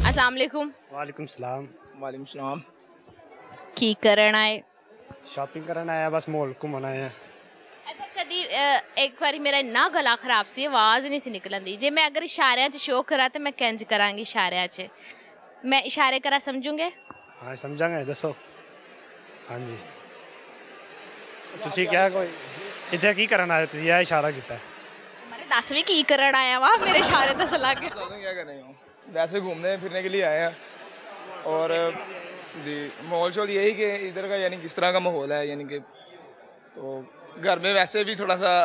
अस्सलाम वालेकुम। वालेकुम सलाम। वालेकुम सलाम। की करन आए? शॉपिंग करन आया, बस मॉल घूमन आए हैं। अच्छा कदी एक बारी मेरा इन्ना गला खराब सी, आवाज़ नहीं सी निकलन दी। जे मैं अगर इशारियां च शो करा तो मैं किंज करांगी इशारियां च? मैं इशारे करा समझूंगे? हाँ समझांगे, दसो। हाँ जी तुसी क्या कोई इत्थे की करन आए? तुसी यह इशारा कीता है। मेरे दस भी की करन आया वा, मेरे इशारे तो लग बता दूं क्या कर रहे हो, वैसे घूमने फिरने के लिए आए हैं। और जी माहौल शोल यही कि इधर का यानी किस तरह का माहौल है, यानी कि तो घर में वैसे भी थोड़ा सा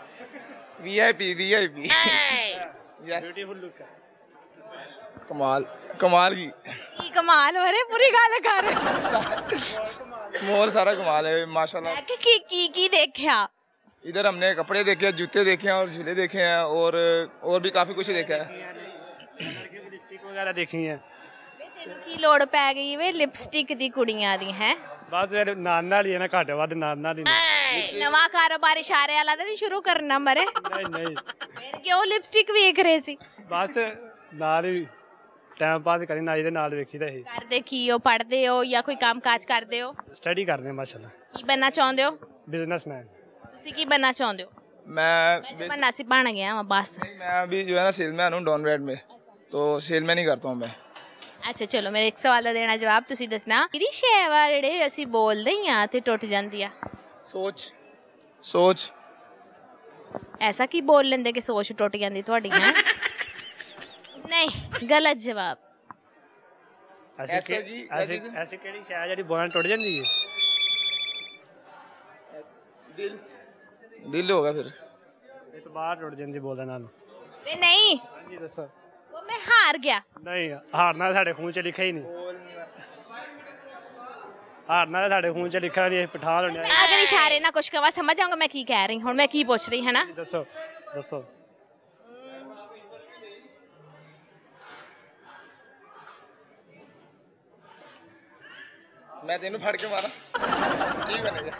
वीआईपी यस ब्यूटीफुल लुक है। कमाल कमाल की कमाल हो रहे पूरी गल कर। माहौल सारा कमाल है माशाल्लाह। मैं की देखा? इधर हमने कपड़े देखे हैं, जूते देखे हैं और झूले देखे हैं और भी काफ़ी कुछ देखा है। लिपस्टिक वगैरह देखी है। तेनू की लोड़ पै गई वे लिपस्टिक दी कुड़ियां दी हैं? बस मेरे नान नाल ही है ना, घट वध नान नाल ही। नवा कारोबार इशारे वाला तो नहीं शुरू करना मरे? नहीं नहीं फिर क्यों लिपस्टिक वेख रहे सी? बस नाल ही टाइम पास करी नाई दे नाल वेखी दा ही। करदे की हो? पढ़दे हो या कोई काम काज करदे हो? स्टडी करने माशाल्लाह। की बनना चाਹੁੰਦੇ हो? बिजनेसमैन। ਤੁਸੀਂ ਕੀ बनना चाਹੁੰਦੇ हो? मैं बनना सी बन गया मैं बस। मैं अभी जो है ना सेलमैन हूँ डॉन रेड में, तो सेलमैन ही करता हूँ मैं। अच्छा चलो मेरे एक सवाल ਦਾ ਦੇਣਾ ਜਵਾਬ ਤੁਸੀਂ ਦੱਸਣਾ। ਕਿਹੜੀ ਸ਼ੈ ਵਾ ਜਿਹੜੇ ਅਸੀਂ ਬੋਲਦੇ ਆ ਤੇ ਟੁੱਟ ਜਾਂਦੀ ਆ? सोच ऐसा की बोल लेंदे कि सोच टुट ਜਾਂਦੀ ਤੁਹਾਡੀ है? नहीं गलत जवाब। ऐसा जी, ऐसी केड़ी शय जेडी बोलना टुट जांदी है? दिल होगा फिर। इस बार टुट जांदी बोलने नाल। वे नहीं हां जी दसो। वो मैं हार गया। नहीं हारना साडे खून च लिखा ही नहीं। हारना साडे खून च लिखा नहीं, पठान होने। मैं अगर इशारे ना कुछ कवा समझ जाऊंगा मैं की कह रही हूं। मैं की पूछ रही है ना? दसो दसो। मैं तेनू फड़ के मारा की बनेगा?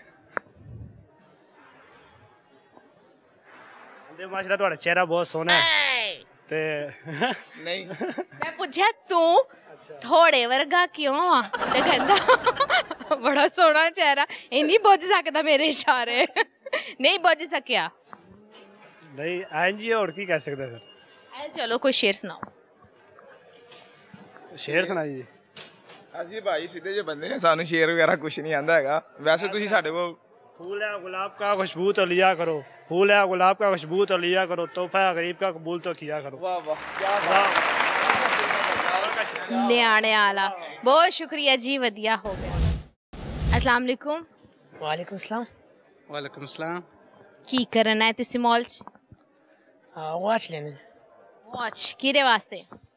अंदे माशाल्लाह ਤੁਹਾਡਾ चेहरा बहुत सोहना है ते नहीं मैं पूछा तू थोड़े वर्गा क्यों आ ते कहंदा बड़ा सोहना चेहरा ये नहीं बुझ सकदा मेरे इशारे। नहीं बुझ सकिया। नहीं एन जी और की कह सकते फिर? चलो कोई शेर सुनाओ। शेर सुनाइए। ਅਸੀਂ ਭਾਈ ਸਿੱਧੇ ਜਿਹੇ ਬੰਦੇ ਆ, ਸਾਨੂੰ ਸ਼ੇਰ ਵਗੈਰਾ ਕੁਝ ਨਹੀਂ ਆਂਦਾ ਹੈਗਾ। वैसे ਤੁਸੀਂ ਸਾਡੇ ਕੋਲ फूल है गुलाब का खुशबू तो लिया करो, फूल है गुलाब का खुशबू तो लिया करो, तोहफा गरीब का कबूल तो किया करो। वाह वाह क्या न्याणे आला बहुत शुक्रिया जी वधिया हो गया। अस्सलाम वालेकुम। वालेकुम सलाम। वालेकुम सलाम। की करना है तुसी मॉल च? वॉच लेने। वॉच किहदे वास्ते?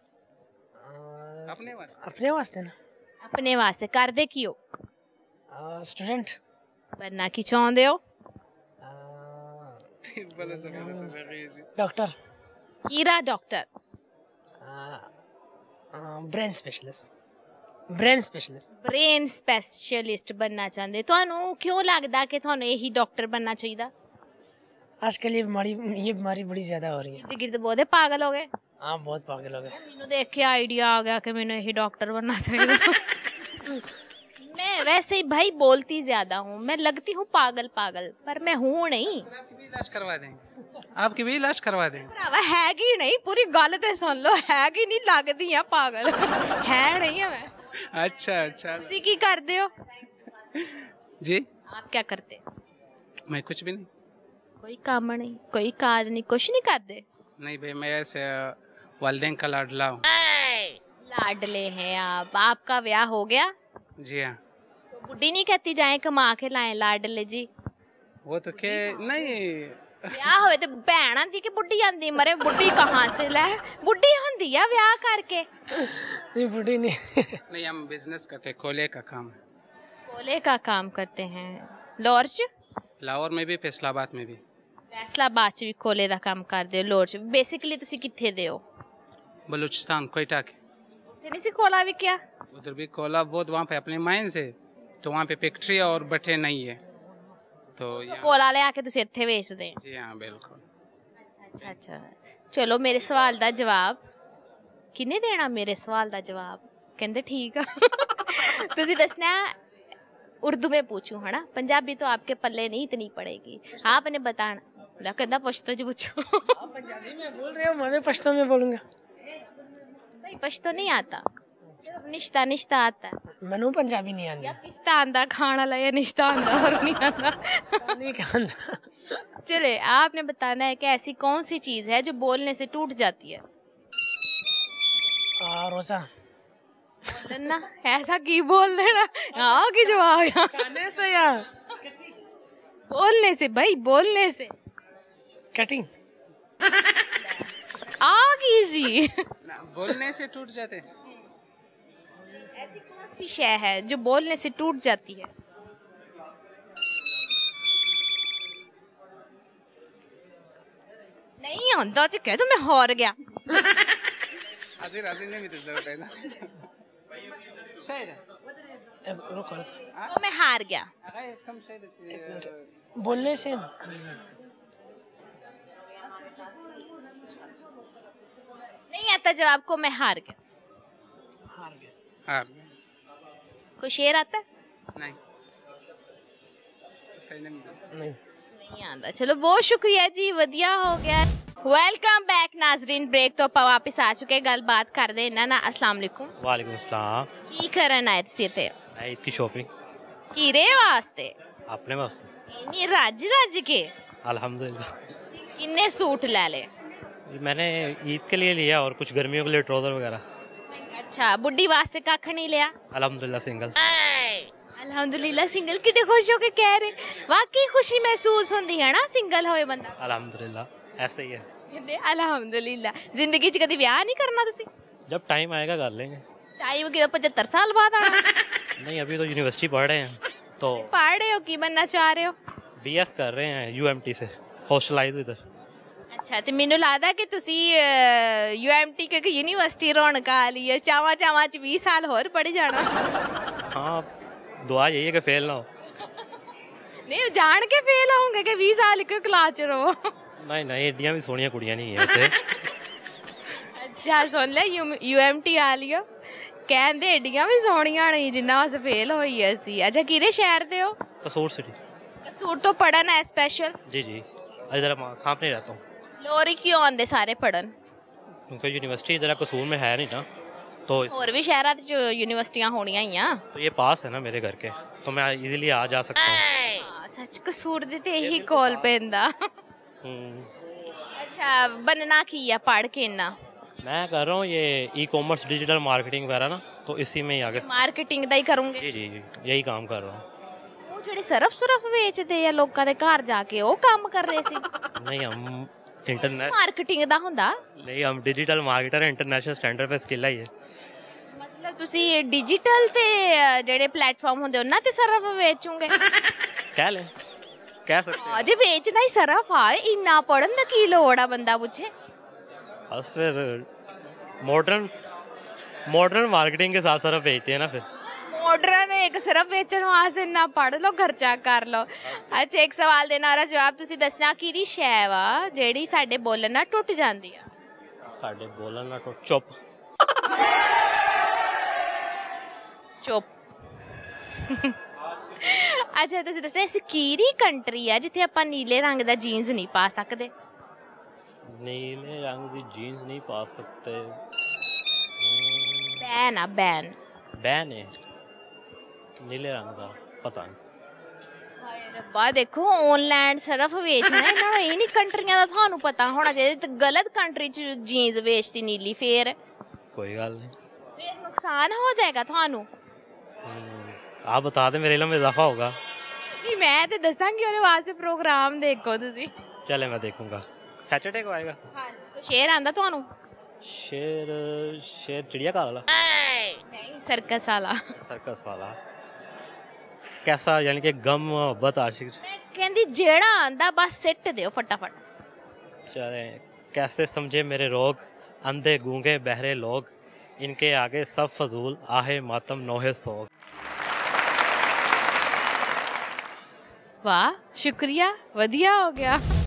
अपने वास्ते ना। अपने वास्ते। करदे की हो? स्टूडेंट। बनना की चाਹੁੰਦੇ हो? डॉक्टर। कीरा doctor? Brain specialist. Brain specialist. Brain specialist बनना चाहते। ਤੁਹਾਨੂੰ क्यों लगता कि ਤੁਹਾਨੂੰ यही डॉक्टर बनना चाहिए? आजकल ये बीमारी बड़ी ज़्यादा हो रही है। इर्द गिर्द बहुत पागल हो गए। हाँ बहुत पागल हो गए। मैंने देख के आइडिया आ गया कि मैंने यही डॉक्टर बनना चाहिए। मैं वैसे ही भाई बोलती ज्यादा हूँ, मैं लगती हूँ पागल पागल पर मैं हूँ नहीं। इलाज करवा देंगे, आपकी भी इलाज करवा देंगे। भरावा है कि नहीं पूरी गल तो सुन लो, है कि नहीं लगती है पागल है नहीं है मैं। अच्छा अच्छा तुसी की करते हो? जी आप क्या करते? मैं कुछ भी नहीं। कोई काम नहीं, कोई काज नहीं, कुछ नहीं करते? नहीं भाई मैं ऐसे वालिदैन का लाडला हूँ। लाडले हैं आप। आपका ब्याह हो गया? जी हाँ। तो बुढ़ी नहीं कहती जाए कमा के लाए लाडले जी? वो तो के नहीं ब्याह होए तो भैन आंदी कि बुढ़ी आंदी? मरे बुढ़ी कहाँ से लै, बुढ़ी होंदी है ब्याह करके। नहीं बुढ़ी नहीं। नहीं हम बिजनेस करते, कोले का काम है। कोले का काम करते हैं? लाहौर च? लाहौर में भी फैसलाबाद में भी। फैसलाबाद च भी कोले का काम करते हो? लाहौर च बेसिकली तुसी कित्थे दे हो? बलूचिस्तान कोयटा के। ते नहीं सी कोला भी क्या? उधर भी कोला बहुत, वहाँ पे अपने माइंस है तो वहाँ पे फैक्ट्री और भट्टे नहीं है तो कोला ले आके तुसी इत्थे बेचदे हैं? जी हाँ बिल्कुल। अच्छा अच्छा चलो मेरे सवाल दा जवाब किन्ने देना मेरे सवाल का जवाब? कहते ठीक है। तुसी दसना उर्दू में पूछूं है ना, पंजाबी तो आपके पल्ले नहीं इतनी पड़ेगी, आपने बताना। कहता पश्तो च पूछो। आप पंजाबी में बोल रहे हो, मैं भी पश्तो में बोलूंगा। भाई पश्तो नहीं आता, निश्ता निश्ता आता है। मैनू पंजाबी नहीं आती। निश्ता आंदा खाना लाया, निश्ता आंदा और नहीं आंदा। नहीं कहता। चले आपने बताना है कि ऐसी कौन सी चीज है जो बोलने से टूट जाती है। रोजा। बोलना ऐसा की बोल देना, हाँ की जवाब खाने से या बोलने से? भाई बोलने से। कटिंग। आग इजी। बोलने से टूट जाते। ऐसी कौन सी शय है जो बोलने से टूट जाती है? नहीं आंदा तो कह दो मैं हार गया। हाजिर हाजिर नहीं मिलती जरूरत है ना। रुको, तो मैं हार गया। बोलने से नहीं आता जवाब को, मैं हार गया। हार कोई शेर आता है? नहीं नहीं आंदा। चलो बहुत शुक्रिया जी, वधिया हो गया। वेलकम बैक नाजरीन, ब्रेक तो ਆਪਾਂ वापस आ चुके, गलबात करते ਇਹਨਾਂ ਨਾਲ। अस्सलाम वालेकुम। वालेकुम अस्सलाम। ਕੀ ਕਰਨ ਆਏ ਤੁਸੀਂ ਇੱਥੇ? मैं ईद की शॉपिंग ਕਿਰੇ ਵਾਸਤੇ? अपने वास्ते। ਇੰਨੀ ਰੱਜ ਰੱਜ ਕੇ अल्हम्दुलिल्लाह। किन्ने सूट ले ले? मैंने ईद के लिए लिया और कुछ गर्मियों के लिए ट्राउजर वगैरह। अच्छा, बुढ़ी वास्ते कख नहीं लिया? अल्हम्दुलिल्लाह सिंगल। अल्हम्दुलिल्लाह सिंगल। कितने खुश हो के कह रहे, वाकई खुशी महसूस होती है ना सिंगल होए बंदा? अल्हम्दुलिल्लाह ऐसे ही है। कहते अल्हम्दुलिल्लाह। जिंदगी च कभी ब्याह नहीं करना तुसी? जब टाइम आएगा कर लेंगे। टाइम की 75 साल बाद आना? नहीं अभी तो यूनिवर्सिटी पढ़ रहे हैं तो। पढ़ रहे हो, की बनना चाह रहे हो? बीएस कर रहे हैं यूएमटी से, हॉस्टलाइज इधर। अच्छा, तो मैनू लगता कि तुसी यूएमटी के यूनिवर्सिटी रौनक आ ली है, चावा चावा च 20 साल होर पढ़ जाना। हाँ दुआ यही है कि फेल ना हो। नहीं जान के फेल होंगे कि 20 साल के क्लास च रहो। नहीं नहीं एडियां भी सोनिया कुड़ियां नहीं है उत्थे। अच्छा सुन ले, यूएमटी आ लियो, कहंदे एडियां भी सोनिया नहीं जिन्ना अस फेल होई असी। अच्छा किरे शहर दे हो? कसूर सिटी। कसूर तो पढ़न है स्पेशल? जी जी इधर सामने रहता हूँ। लोरी क्यों आंदे सारे पढ़न? क्योंकि यूनिवर्सिटी इधर कसूर में है नहीं ना, तो और भी शहर च यूनिवर्सिटियां होनियां ही आ। तो ये पास है ना मेरे घर के, तो मैं इजीली आ जा सकता हूँ। सच कसूर दे ते यही कोल पेंदा। अच्छा बनना की है पढ़ के? इन्ना मैं कर रहा हूँ ये ई कॉमर्स डिजिटल मार्केटिंग वगैरह ना, तो इसी में ही आगे। मार्केटिंग दा ही करूंगे? जी जी यही काम कर रहा हूँ। ਉਹ ਜਿਹੜੇ ਸਰਫ ਵੇਚਦੇ ਆ ਲੋਕਾਂ ਦੇ ਘਰ ਜਾ ਕੇ, ਉਹ ਕੰਮ ਕਰ ਰਹੇ ਸੀ? नहीं हम इंटरनेट ਮਾਰਕੀਟਿੰਗ ਦਾ ਹੁੰਦਾ? नहीं हम डिजिटल मार्केटर इंटरनेशनल स्टैंडर्ड पे स्किल है ये। ਮਤਲਬ ਤੁਸੀਂ ਡਿਜੀਟਲ ਤੇ ਜਿਹੜੇ ਪਲੇਟਫਾਰਮ ਹੁੰਦੇ ਉਹਨਾਂ ਤੇ ਸਰਫ ਵੇਚੋਗੇ? कह लें, कह सकते हैं। ਜੇ ਵੇਚਣਾ ਹੀ ਸਰਫ ਆ, ਇੰਨਾ ਪੜਨ ਦਾ ਕੀ ਲੋੜ ਆ ਬੰਦਾ ਪੁੱਛੇ? बस फिर मॉडर्न मार्केटिंग के साथ सरफ भेजते हैं ना फिर। मॉडर्न एक सिर्फ बेचण वास्ते ना पढ़ लो, खर्चा कर लो। अच्छा एक सवाल देना और जवाब तुसी दसना किहड़ी शै वा जेड़ी साडे बोलन नाल टुट जांदी आ? साडे बोलन ना तो चुप। चुप। अच्छा तुसी दसना ऐसी किहड़ी कंट्री है जिथे आपां नीले रंग दा जीन्स नहीं पा सकदे? नीले रंग की जीन्स नहीं पा सकते। बैन आ बैन। बैन है नीले रंग का, पता नहीं। ਹਾਏ ਰੱਬਾ ਦੇਖੋ ਆਨਲਾਈਨ ਸਰਫ ਵੇਚਣਾ ਇਹਨਾਂ ਨੂੰ ਇਹ ਨਹੀਂ ਕੰਟਰੀਆਂ ਦਾ ਤੁਹਾਨੂੰ ਪਤਾ ਹੋਣਾ ਚਾਹੀਦਾ ਤੇ ਗਲਤ ਕੰਟਰੀ ਚ ਜੀਨਸ ਵੇਚਦੀ ਨੀਲੀ ਫੇਰ कोई गल नहीं। ਫੇਰ ਨੁਕਸਾਨ ਹੋ ਜਾਏਗਾ ਤੁਹਾਨੂੰ। आप बता दें मेरे इल्म में इजाफा होगा। ਨਹੀਂ ਮੈਂ ਤੇ ਦੱਸਾਂਗੀ ਉਹਦੇ ਵਾਸਤੇ ਪ੍ਰੋਗਰਾਮ ਦੇਖੋ ਤੁਸੀਂ। चले मैं देखूंगा सैटरडे को आएगा। ਹਾਂ ਕੋਈ ਸ਼ੇਰ ਆਂਦਾ ਤੁਹਾਨੂੰ? शेर शेर चिड़िया घर वाला ਨਹੀਂ ਸਰਕਸ ਵਾਲਾ। सर्कस वाला कैसा, यानी कि गम मोहब्बत आशिक। ਮੈਂ ਕਹਿੰਦੀ ਜਿਹੜਾ ਆਂਦਾ ਬਸ ਸਿੱਟ ਦਿਓ ਫਟਾਫਟ। चले कैसे समझे मेरे रोग, अंधे गूंगे बहरे लोग, इनके आगे सब फजूल आहे मातम नोहे सोग। वाह शुक्रिया, वधिया हो गया।